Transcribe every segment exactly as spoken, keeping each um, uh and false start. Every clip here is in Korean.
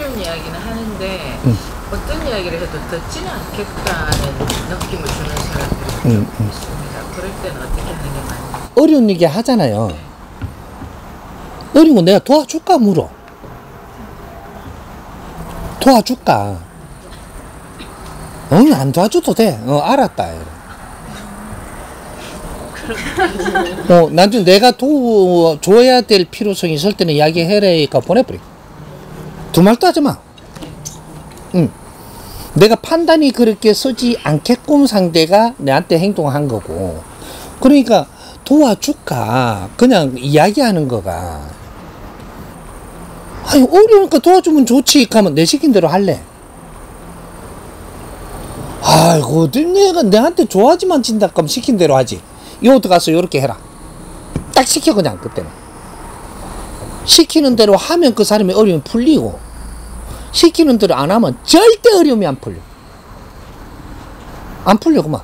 어려운 이야기는 하는데 음. 어떤 이야기를 해도 듣지는 않겠다는 느낌을 주는 사람들이 음, 좀 음. 있습니다. 그럴 때는 어떻게 하는 게 맞나요? 어려운 얘기 하잖아요. 네. 어려운 거 내가 도와줄까 물어. 도와줄까? 응, 안 도와줘도 돼. 어, 알았다. 어, 나중에 내가 도와줘야 될 필요성이 있을 때는 이야기해라니까 보내버려. 두 말도 하지 마. 응. 내가 판단이 그렇게 서지 않게끔 상대가 내한테 행동한 거고. 그러니까 도와줄까? 그냥 이야기하는 거가. 아니, 어려우니까 도와주면 좋지. 하면 내 시킨 대로 할래. 아이고, 내가 내한테 좋아하지만 진다. 그럼 시킨 대로 하지. 요도 가서 요렇게 해라. 딱 시켜, 그냥, 그때는. 시키는 대로 하면 그 사람이 어려움이 풀리고, 시키는 대로 안 하면 절대 어려움이 안 풀려. 안 풀려, 그만.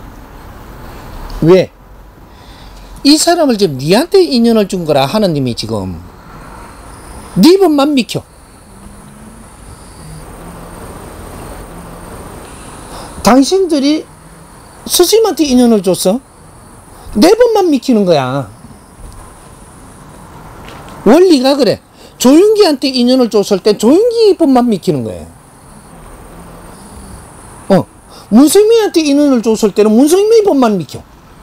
왜? 이 사람을 지금 니한테 인연을 준 거라, 하느님이 지금. 네 번만 믿혀. 당신들이 스님한테 인연을 줬어. 네 번만 믿히는 거야. 원리가 그래. 조윤기한테 인연을 줬을 때 조윤기 번만 믿히는 거예요. 어. 문성미한테 인연을 줬을 때는 문성미 번만 믿혀.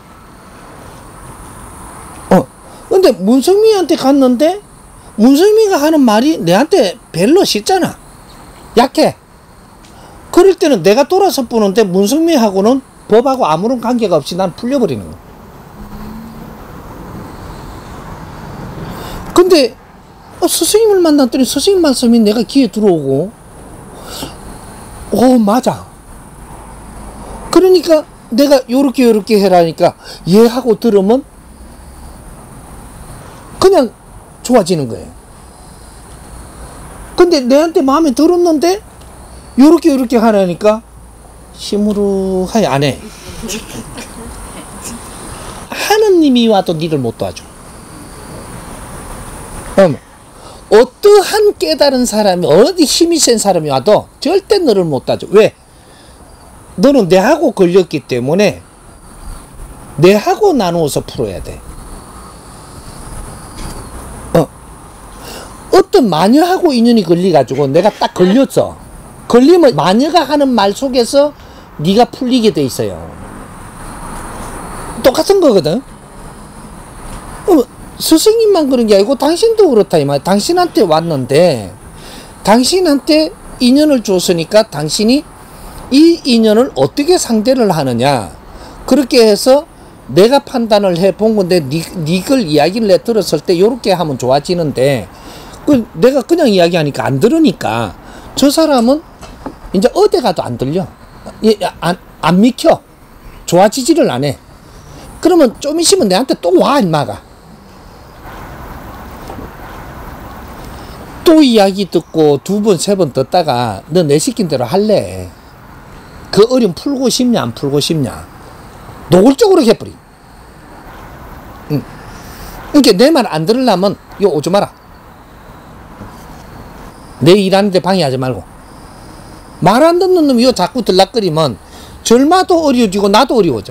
어. 근데 문성미한테 갔는데 문성미가 하는 말이 내한테 별로 싫잖아. 약해. 그럴 때는 내가 돌아서 보는데 문성미하고는 법하고 아무런 관계가 없이 난 풀려버리는 거야. 근데 어, 스승님을 만났더니 스승님 말씀이 내가 귀에 들어오고 오 맞아. 그러니까 내가 요렇게 요렇게 해라니까 얘하고 들으면 그냥 좋아지는 거예요. 근데 내한테 마음에 들었는데 요렇게 요렇게 하라니까 시무룩하게 안 해. 하느님이 와도 니를 못 도와줘. 음. 어떠한 깨달은 사람이 어디 힘이 센 사람이 와도 절대 너를 못 도와줘. 왜? 너는 내하고 걸렸기 때문에 내하고 나누어서 풀어야 돼. 어. 어떤 마녀하고 인연이 걸려가지고 내가 딱 걸렸어. 걸리면 마녀가 하는 말 속에서 네가 풀리게 돼 있어요. 똑같은 거거든. 어, 스승님만 그런 게 아니고 당신도 그렇다 이 말. 당신한테 왔는데 당신한테 인연을 줬으니까 당신이 이 인연을 어떻게 상대를 하느냐. 그렇게 해서 내가 판단을 해 본 건데 니, 니걸 이야기를 내 들었을 때 요렇게 하면 좋아지는데 그 내가 그냥 이야기하니까 안 들으니까 저 사람은 이제 어디 가도 안 들려. 안, 안 믿혀. 좋아지지를 안 해. 그러면 좀 있으면 내한테 또 와, 인마가. 또 이야기 듣고 두 번, 세 번 듣다가 너 내 시킨 대로 할래. 그 어려움 풀고 싶냐, 안 풀고 싶냐. 노골적으로 해버리. 응. 그러니까 내 말 안 들으려면 요 오지 마라. 내 일하는데 방해하지 말고. 말 안 듣는 놈이 요 자꾸 들락거리면 절마도 어려워지고 나도 어려워져.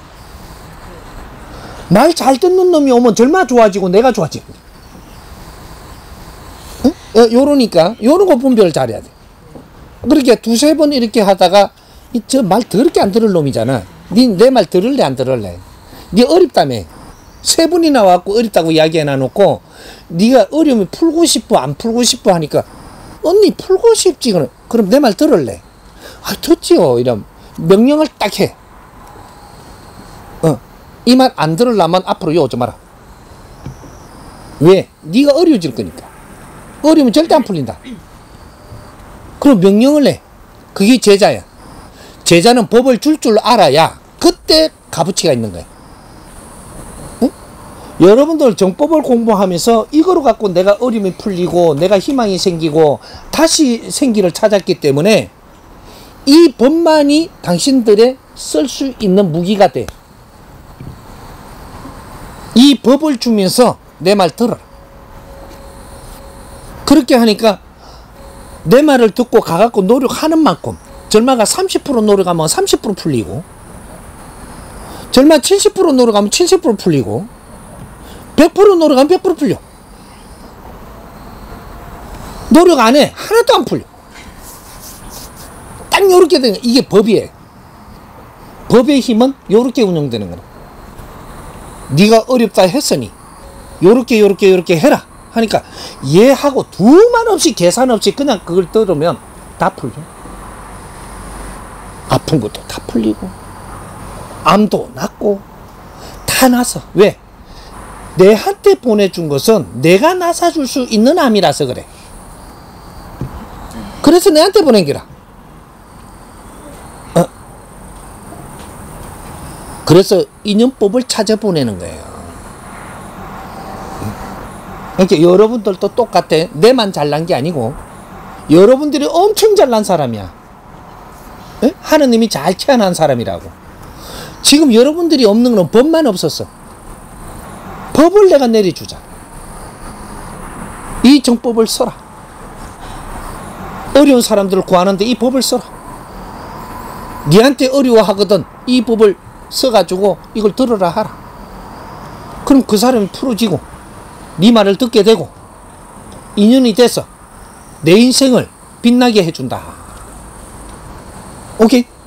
말 잘 듣는 놈이 오면 절마 좋아지고 내가 좋아지고. 응? 요러니까 요런 거 분별을 잘해야 돼. 그렇게 두세 번 이렇게 하다가 저 말 더럽게 안 들을 놈이잖아. 니 내 말 들을래 안 들을래? 니 어렵다며. 세 번이나 와갖고 어렵다고 이야기해 놔놓고 니가 어려움을 풀고 싶어 안 풀고 싶어 하니까 언니 풀고 싶지. 그럼, 그럼 내 말 들을래? 아, 듣지요. 이런 명령을 딱 해. 어, 이 말 안 들으려면 앞으로 요 오지 마라. 왜? 네가 어려워질 거니까. 어려우면 절대 안 풀린다. 그럼 명령을 해. 그게 제자야. 제자는 법을 줄 줄 알아야 그때 값어치가 있는 거야. 응? 여러분들 정법을 공부하면서 이거로 갖고 내가 어려움이 풀리고 내가 희망이 생기고 다시 생기를 찾았기 때문에 이 법만이 당신들의 쓸 수 있는 무기가 돼. 이 법을 주면서 내 말 들어라. 그렇게 하니까 내 말을 듣고 가갖고 노력하는 만큼 절마가 삼십 퍼센트 노력하면 삼십 퍼센트 풀리고, 절마 칠십 퍼센트 노력하면 칠십 퍼센트 풀리고, 백 퍼센트 노력하면 백 퍼센트 풀려. 노력 안 해. 하나도 안 풀려. 딱 요렇게 되는 거야. 이게 법이에요. 법의 힘은 요렇게 운영되는 거야. 네가 어렵다 했으니 요렇게 요렇게 요렇게 해라 하니까 얘하고 두말 없이 계산 없이 그냥 그걸 들으면 다 풀려. 아픈 것도 다 풀리고 암도 낫고 다 나서. 왜? 내한테 보내준 것은 내가 나서줄 수 있는 암이라서 그래. 그래서 내한테 보낸 기라. 어? 그래서 인연법을 찾아 보내는 거예요. 그러니까 여러분들도 똑같아. 내만 잘난 게 아니고 여러분들이 엄청 잘난 사람이야. 에? 하느님이 잘 태어난 사람이라고. 지금 여러분들이 없는 건 법만 없었어. 법을 내가 내려주자. 이 정법을 써라. 어려운 사람들을 구하는데 이 법을 써라. 니한테 어려워하거든 이 법을 써가지고 이걸 들으라 하라. 그럼 그 사람이 풀어지고 네 말을 듣게 되고 인연이 돼서 내 인생을 빛나게 해준다. 오케이?